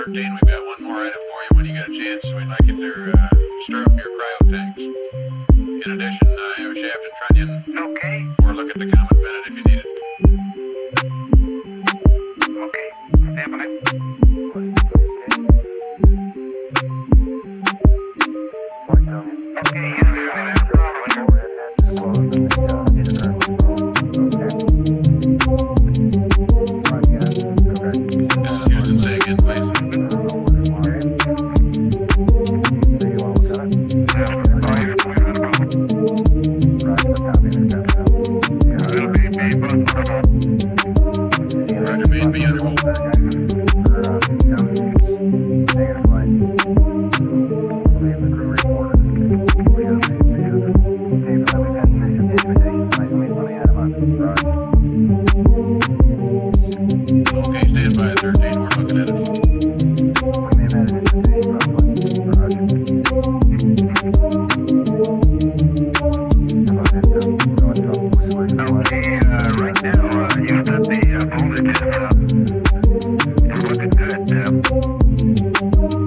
13, we've got one more item for you when you get a chance. We'd like you to stir up your cryo tanks. In addition, air shaft and trunnion. Okay. Or look at the comet Bennett if you need it. Okay. Stand by. Okay, that's a problem. Here's and say again, please. Roger, main B under hold. Okay, stand by at 13, we're looking at it. Okay, right now, you said the voltage is looking good.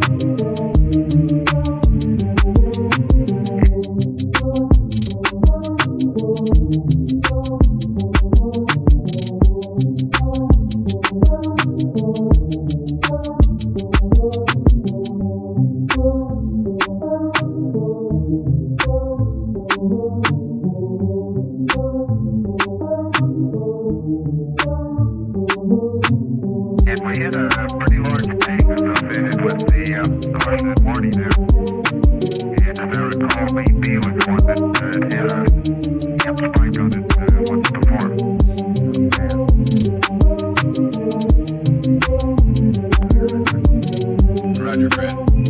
And we hit a pretty large tank associated with the Russian warning there. And as I recall, main B was the one that had a camp spike on it once before. Roger, Fred.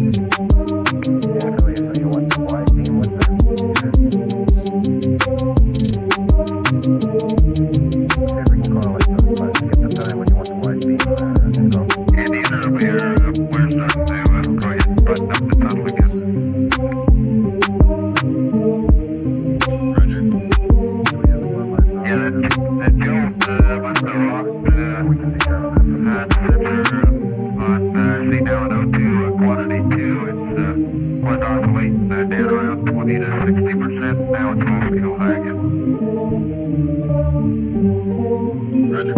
And either we're starting to go ahead and button up the tunnel again. Roger. Yeah, that Jones must have lost sensor on C now in O2 quantity 2. It was oscillating down around 20 to 60%. Now it's full scale high again. Roger.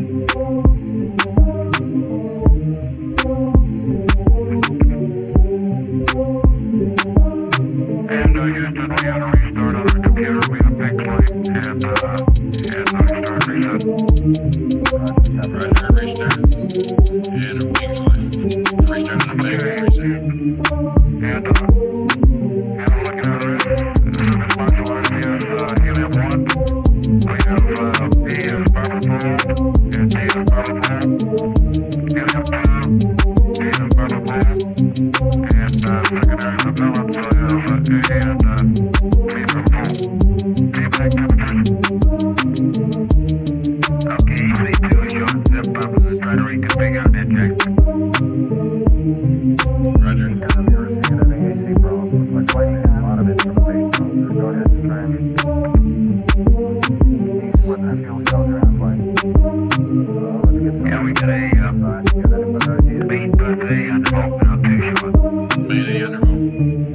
And Houston, we had a restart on our computer. We have a big light and start reset. Roger, restart. And a week's left. Restart on the back and reset. And I'm looking at our module has helium-1. We have B is powerful and D is powerful. Helium-2, D is powerful. And secondary surveillance, I have A and B are full. Feedback temperatures. Okay, C2 is showing zip up. Try to reconfigure and inject. Roger. Yeah, we got a speed bus A under volt now too, showing. Main A under hold.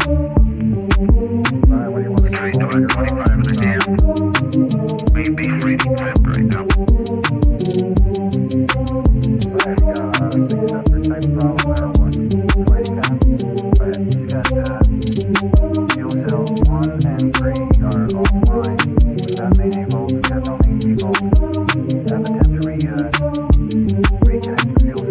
Train to 125 in the dam. Main B's reading temp right now. Fuel